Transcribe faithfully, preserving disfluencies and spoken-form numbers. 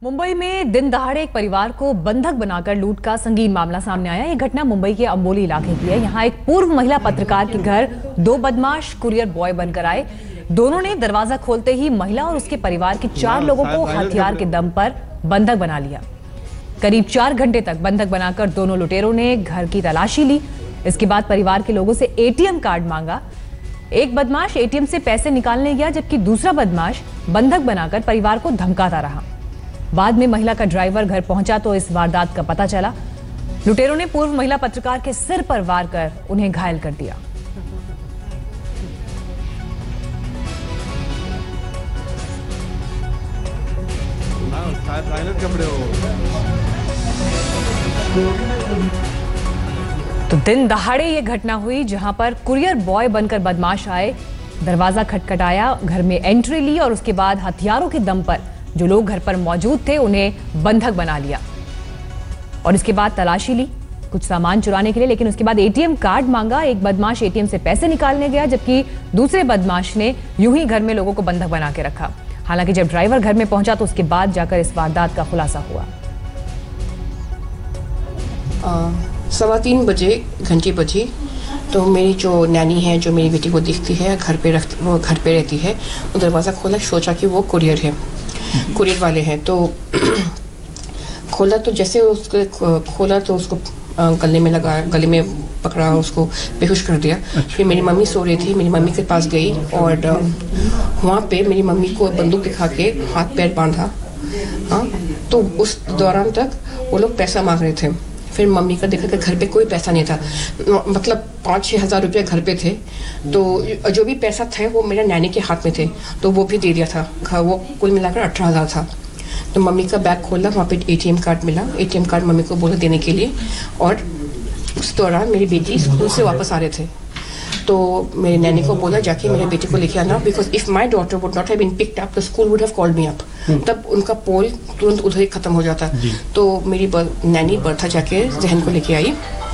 मुंबई में दिन दहाड़े एक परिवार को बंधक बनाकर लूट का संगीन मामला सामने आया। ये घटना मुंबई के अंबोली इलाके की है। यहाँ एक पूर्व महिला पत्रकार के घर दो बदमाश कुरियर बॉय बनकर आए। दोनों ने दरवाजा खोलते ही महिला और उसके परिवार के चार लोगों को हथियार के दम पर बंधक बना लिया। करीब चार घंटे तक बंधक बनाकर दोनों लुटेरों ने घर की तलाशी ली। इसके बाद परिवार के लोगों से एटीएम कार्ड मांगा। एक बदमाश एटीएम से पैसे निकालने गया, जबकि दूसरा बदमाश बंधक बनाकर परिवार को धमकाता रहा। बाद में महिला का ड्राइवर घर पहुंचा तो इस वारदात का पता चला। लुटेरों ने पूर्व महिला पत्रकार के सिर पर वार कर उन्हें घायल कर दिया। तो दिन दहाड़े ये घटना हुई, जहां पर कुरियर बॉय बनकर बदमाश आए, दरवाजा खटखटाया, घर में एंट्री ली और उसके बाद हथियारों के दम पर जो लोग घर पर मौजूद थे उन्हें बंधक बना लिया और इसके बाद तलाशी ली कुछ सामान चुराने के लिए। लेकिन उसके बाद एटीएम कार्ड मांगा। एक बदमाश एटीएम से पैसे निकालने गया, जबकि दूसरे बदमाश ने यूं ही घर में लोगों को बंधक बना के रखा। हालांकि जब ड्राइवर घर में पहुंचा तो उसके बाद जाकर इस वारदात का खुलासा हुआ। सवा तीन बजे घंटी बजी तो मेरी जो नैनी है, जो मेरी बेटी को देखती है, घर पे रख वो घर पे रहती है, वो दरवाज़ा खोला, सोचा कि वो कुरियर है, कुरियर वाले हैं। तो खोला तो जैसे उसको खोला तो उसको गले में लगाया, गले में पकड़ा, उसको बेहोश कर दिया। फिर मेरी मम्मी सो रही थी, मेरी मम्मी के पास गई और वहाँ पे मेरी मम्मी को बंदूक दिखा के हाथ पैर बांधा। हाँ, तो उस दौरान तक वो लोग पैसा मांग रहे थे। फिर मम्मी का देखा कि घर पे कोई पैसा नहीं था, मतलब पाँच छः हज़ार रुपये घर पे थे। तो जो भी पैसा थे वो मेरा नैनी के हाथ में थे, तो वो भी दे दिया था। वो कुल मिलाकर अठारह हज़ार था। तो मम्मी का बैग खोला, वहाँ पे एटीएम कार्ड मिला। एटीएम कार्ड मम्मी को बोला देने के लिए। और उस दौरान मेरी बेटी स्कूल से वापस आ रहे थे, तो मेरे नैनी को बोला जाके मेरे बेटे को लेके आना, because if my daughter would not have been picked up the school would have called me up. तब उनका पोल तुरंत उधर ही खत्म हो जाता। तो मेरी नैनी बर्था जाके जहन को लेके आई।